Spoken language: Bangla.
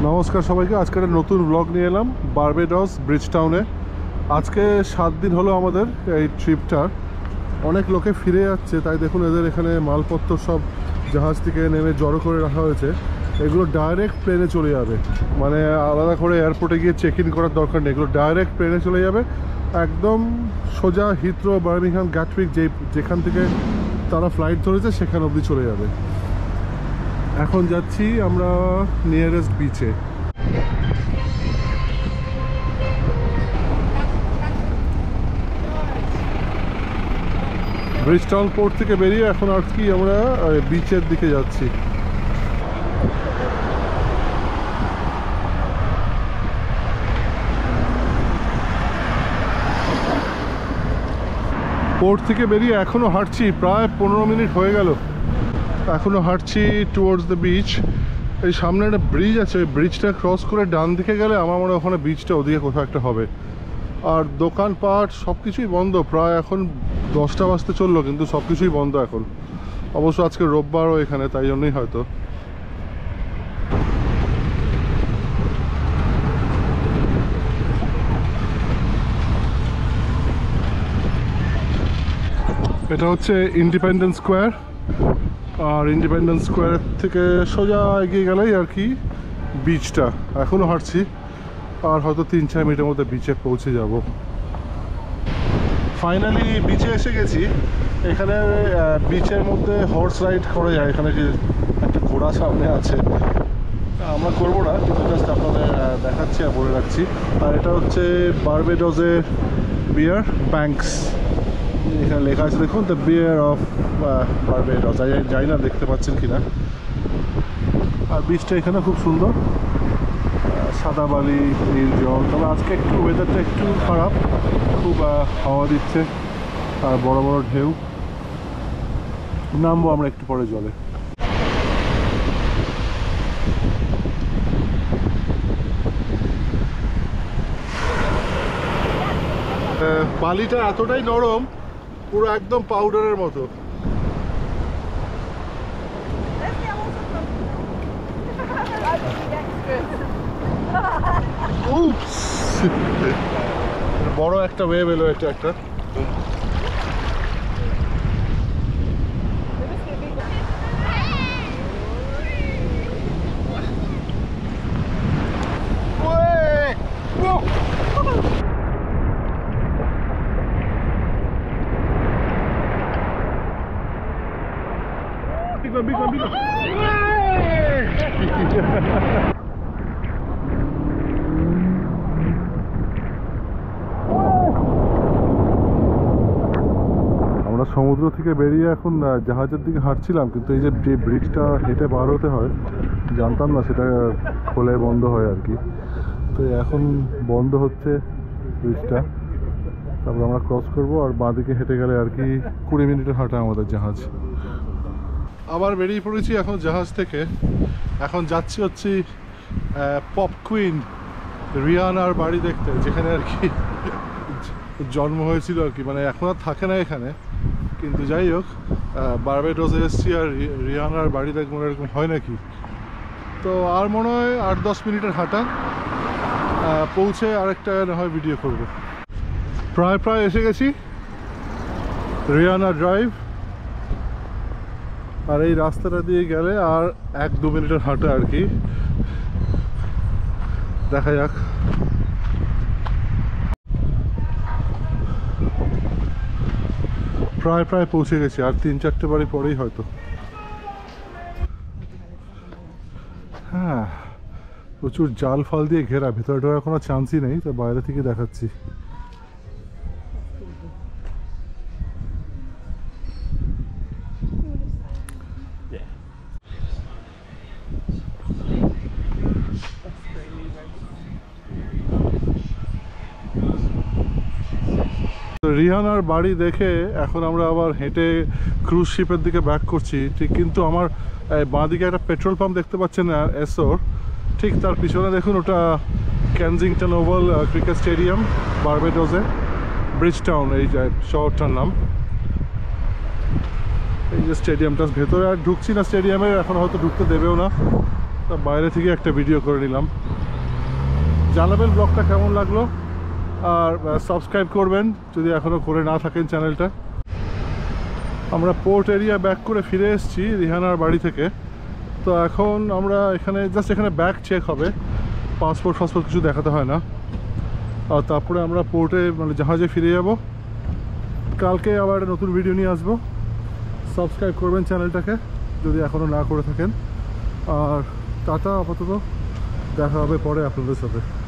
নমস্কার সবাইকে। আজকে একটা নতুন ব্লগ নিয়ে এলাম বারবাডোস ব্রিজটাউনে। আজকে 7 দিন হলো আমাদের এই ট্রিপটার। অনেক লোকে ফিরে যাচ্ছে, তাই দেখুন এদের এখানে মালপত্র সব জাহাজ থেকে নেমে জড়ো করে রাখা হয়েছে। এগুলো ডাইরেক্ট প্লেনে চলে যাবে, মানে আলাদা করে এয়ারপোর্টে গিয়ে চেক ইন করার দরকার নেই। এগুলো ডাইরেক্ট প্লেনে চলে যাবে, একদম সোজা হিথ্রো, বার্মিংহাম, গ্যাটউইক, যেখান থেকে তারা ফ্লাইট ধরেছে সেখানে অবধি চলে যাবে। এখন যাচ্ছি আমরা নিয়ারেস্ট বিচে। ব্রিজটাউন পোর্ট থেকে বেরিয়ে এখন আর কি আমরা বিচের দিকে যাচ্ছি। পোর্ট থেকে বেরিয়ে এখনও হাঁটছি, প্রায় 15 মিনিট হয়ে গেল। এখনও হাঁটছি টুয়ার্ডস দ্য বিচ। এই সামনে একটা ব্রিজ আছে, ওই ব্রিজটা ক্রস করে ডান দিকে গেলে আমার মনে হয় ওখানে বিচটা ওদিকে কোথাও একটা হবে। আর দোকানপাট সব কিছুই বন্ধ, প্রায় এখন 10টা বাজতে চললো, কিন্তু সব কিছুই বন্ধ এখন। অবশ্য আজকে রোববারও এখানে, তাই জন্যই হয়তো। এটা হচ্ছে ইন্ডিপেন্ডেন্স স্কোয়ার, আর ইন্ডিপেন্ডেন্স স্কোয়ার থেকে সোজা এগিয়ে গেলেই আর কি বিচটা। এখনও হাঁটছি, আর হয়তো 3-4 মিনিটের মধ্যে বিচে পৌঁছে যাব। ফাইনালি বিচে এসে গেছি। এখানে বিচের মধ্যে হর্স রাইড করা যায়। এখানে যে একটা ঘোড়া সামনে আছে, আমরা করবো না, কিন্তু জাস্ট আপনাদের দেখাচ্ছি আর বলে রাখছি। আর এটা হচ্ছে বারবাডোসের বিয়ার, ব্যাংকস। এখানে লেখা আছে দেখুন, দ্য বিয়ার অফ বারবাডোস। যাই না দেখতে পাচ্ছেন কিনা। আর বিচটা এখানে খুব সুন্দর, সাদা বালি, নীল জল। তবে আজকে একটু ওয়েদারটা একটু খারাপ, খুব হাওয়া দিচ্ছে আর বড় বড় ঢেউ। নামবো আমরা একটু পরে জলে। বালিটা এতটাই নরম, পুরো একদম পাউডারের মতো। বড় একটা ওয়েভ এলো, এটা একটা। আমরা সমুদ্র থেকে বেরিয়ে এখন জাহাজের দিকে হাঁটছিলাম, কিন্তু এই যে ব্রিজটা হেঁটে পার হতে হয় জানতাম না, সেটা খোলে বন্ধ হয় আর কি। তো এখন বন্ধ হচ্ছে ব্রিজটা, তারপর আমরা ক্রস করবো। আর বাঁ দিকে হেঁটে গেলে আর কি 20 মিনিটের হাঁটা আমাদের জাহাজ। আবার বেরিয়ে পড়েছি এখন জাহাজ থেকে। এখন যাচ্ছি হচ্ছে পপ কুইন রিয়ানার বাড়ি দেখতে, যেখানে আর কি জন্ম হয়েছিল আর কি। মানে এখন আর থাকে না এখানে, কিন্তু যাই হোক, বারবাডোসে এসেছি আর রিয়ানার বাড়ি দেখবো, এরকম হয় নাকি। তো আর মনে হয় 8-10 মিনিটের হাঁটা, পৌঁছে আরেকটা না হয় ভিডিও করবো। প্রায় এসে গেছি রিয়ানা ড্রাইভ। আর এই রাস্তাটা দিয়ে গেলে আর 1-2 মিনিটের হাঁটা আর কি। দেখা যাক। প্রায় পৌঁছে গেছি, আর 3-4টে বাড়ি পরেই হয়তো। হ্যাঁ, প্রচুর জাল ফাল দিয়ে ঘেরা, ভেতরে ঢোকার কোনো চান্সই নেই, তো বাইরে থেকে দেখাচ্ছি। রিহানার বাড়ি দেখে এখন আমরা আবার হেঁটে ক্রুজ শিপের দিকে ব্যাক করছি। ঠিক, কিন্তু আমার বাঁ দিকে একটা পেট্রোল পাম্প দেখতে পাচ্ছেন এসোর, ঠিক তার পিছনে দেখুন, ওটা কেনজিংটন ওভাল ক্রিকেট স্টেডিয়াম বারবাডোসে, ব্রিজটাউন এই যে শহরটার নাম। এই যে স্টেডিয়ামটা, ভেতরে আর ঢুকছি না স্টেডিয়ামে, এখন হয়তো ঢুকতে দেবেও না। তা বাইরে থেকে একটা ভিডিও করে নিলাম। জানাবেন ব্লগটা কেমন লাগলো, আর সাবস্ক্রাইব করবেন যদি এখনও করে না থাকেন চ্যানেলটা। আমরা পোর্ট এরিয়া ব্যাক করে ফিরে এসেছি রিহানার বাড়ি থেকে। তো এখন আমরা এখানে ব্যাগ চেক হবে, পাসপোর্ট কিছু দেখাতে হয় না। আর তারপরে আমরা পোর্টে জাহাজে ফিরে যাব। কালকে আবার নতুন ভিডিও নিয়ে আসবো। সাবস্ক্রাইব করবেন চ্যানেলটাকে যদি এখনও না করে থাকেন। আর টাটা, আপাতত দেখা হবে পরে আপনাদের সাথে।